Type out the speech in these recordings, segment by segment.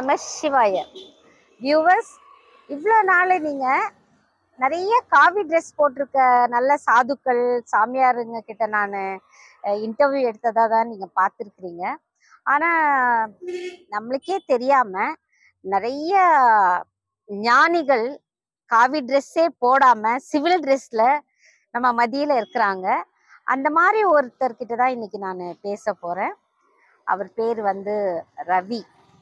நம சிவாய. வியூவர்ஸ், இவ்வளோ நாள் நீங்கள் நிறைய காவி ட்ரெஸ் போட்டிருக்க நல்ல சாதுக்கள் சாமியாருங்க கிட்ட நான் இன்டர்வியூ எடுத்ததாக தான் நீங்கள் பார்த்துருக்குறீங்க. ஆனால் நம்மளுக்கே தெரியாமல் நிறைய ஞானிகள் காவி ட்ரெஸ்ஸே போடாமல் சிவில் ட்ரெஸ்ஸில் நம்ம மத்தியில் இருக்கிறாங்க. அந்த மாதிரி ஒருத்தர்கிட்ட தான் இன்னைக்கு நான் பேச போகிறேன். அவர் பேர் வந்து ரவி.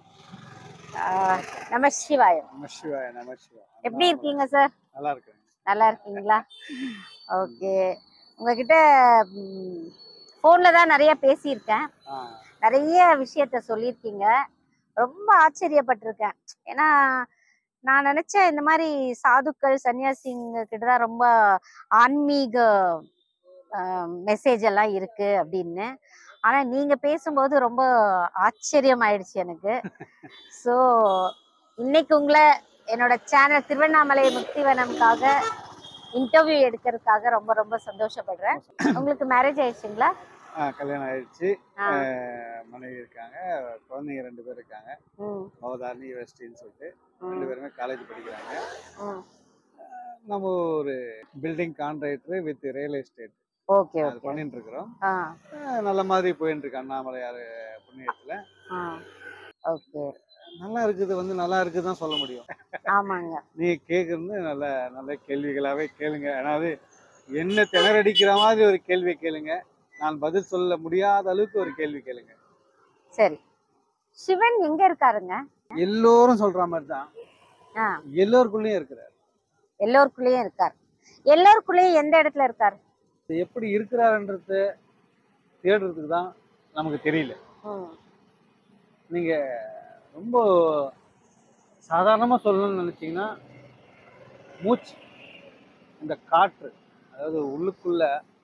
நம சிவாய. எப்படி இருக்கீங்க சார்? நல்லா இருக்கேன். நல்லா இருக்கீங்களா? ஓகே. உங்ககிட்ட ஃபோனில் தான் நிறைய பேசியிருக்கேன். நிறைய விஷயத்த சொல்லியிருக்கீங்க. ரொம்ப ஆச்சரியப்பட்டிருக்கேன். ஏன்னா நான் நினச்சேன் இந்த மாதிரி சாதுக்கள் சன்னியாசிங்க கிட்ட தான் ரொம்ப ஆன்மீக மெசேஜ் எல்லாம் இருக்கு அப்படின்னு. ஆனால் நீங்கள் பேசும்போது ரொம்ப ஆச்சரியம் ஆயிடுச்சு எனக்கு. ஸோ இன்னைக்கு உங்களை என்னோட சேனல் திருவண்ணாமலை முக்திவனம்காக இன்டர்வியூ எடுக்கிறதுக்காக ரொம்ப ரொம்ப சந்தோஷப்படுறேன். உங்களுக்கு மேரேஜ் ஆயிடுச்சுங்களா? கல்யாணம் ஆயிடுச்சு. மனைவி இருக்காங்க, குழந்தைங்க 2 பேர் இருக்காங்க. பவதாரணி யூனிவர்சிட்டின்னு சொல்லிட்டு 2 பேருமே காலேஜ் படிக்கிறாங்க. நம்ம ஒரு building contractor with real estate okay பண்ணிட்டு இருக்கிறோம். நல்ல மாதிரி போயிட்டு இருக்கு அண்ணாமலையார் புண்ணியத்துல. ஓகே, நல்லா இருக்குது. நல்லா இருக்குதுதான் சொல்ல முடியும். ஆமாங்க. நீங்க கேக்குறது நல்ல நல்ல கேள்விகளாவே கேளுங்க. அதாவது என்ன திணறடிக்கிற மாதிரி ஒரு கேள்வி கேளுங்க. நான் பதில் சொல்ல முடியாத அளவுக்கு ஒரு கேள்வி கேளுங்க. சரி, சிவன் எங்க இருக்காருங்க? எல்லோரும் சொல்ற மாதிரி தான் எல்லோருக்குள்ளேயும் இருக்கிறார். எல்லோருக்குள்ளேயும் இருக்கார். எல்லோருக்குள்ளேயும் எந்த இடத்துல இருக்காரு? எப்படி இருக்கிறாருன்றது தேடுறதுக்கு தான் நமக்கு தெரியல. நீங்க ரொம்ப சாதாரணமா சொல்லணும்னு நினைச்சீங்கன்னா, மூச்சு, இந்த காற்று, அதாவது உள்ளுக்குள்ள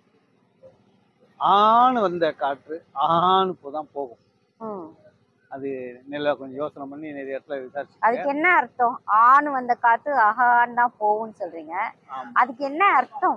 ஆணு வந்த காற்று ஆணு தான் போகும். அது நல்லா கொஞ்சம் யோசனை பண்ணி நிறைய இடத்துல விசாரிச்சு. அதுக்கு என்ன அர்த்தம்? ஆணு வந்த காத்து ஆஹான் தான் போகும்னு சொல்றீங்க. அதுக்கு என்ன அர்த்தம்?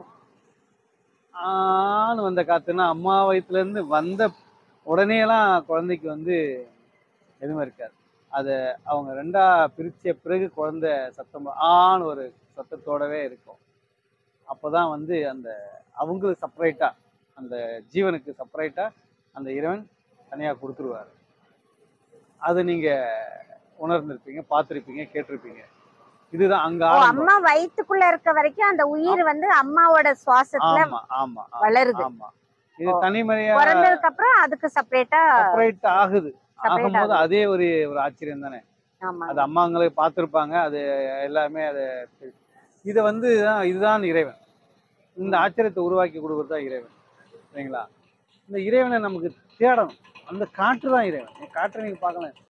ஆணு வந்த காத்துன்னா அம்மா வயிற்றுல இருந்து வந்த உடனே எல்லாம் குழந்தைக்கு வந்து எதுவுமே இருக்காது. அதை அவங்க 2ஆ பிரிச்ச பிறகு குழந்தை சத்தம் ஆண் ஒரு சத்தத்தோடவே இருக்கும். அப்போதான் வந்து அந்த அவங்களுக்கு செப்பரேட்டா, அந்த ஜீவனுக்கு செப்பரேட்டா அந்த இறைவன் தனியாக கொடுத்துருவாரு. அதை நீங்க உணர்ந்திருப்பீங்க, பார்த்திருப்பீங்க, கேட்டிருப்பீங்க. இதுதான் அங்க அம்மா வயிற்றுக்குள்ள இருக்க வரைக்கும் அந்த உயிர் வந்து அம்மாவோட சுவாசத்துல வளருது. இது தனிமறையா பிறந்ததுக்கு அப்புறம் அதுக்கு செப்பரேட் ஆகுது. ஆகும்போது அதே ஒரு ஆச்சரியம் தானே. அது அம்மாங்களே பார்த்திருப்பாங்க. அது எல்லாமே அது இதை வந்து இதுதான் இறைவன். இந்த ஆச்சரியத்தை உருவாக்கி கொடுக்கறது தான் இறைவன். சரிங்களா? இந்த இறைவனை நமக்கு தேடணும். அந்த காற்று தான் இறைவன். காற்றை நீங்க பார்க்கலாம்.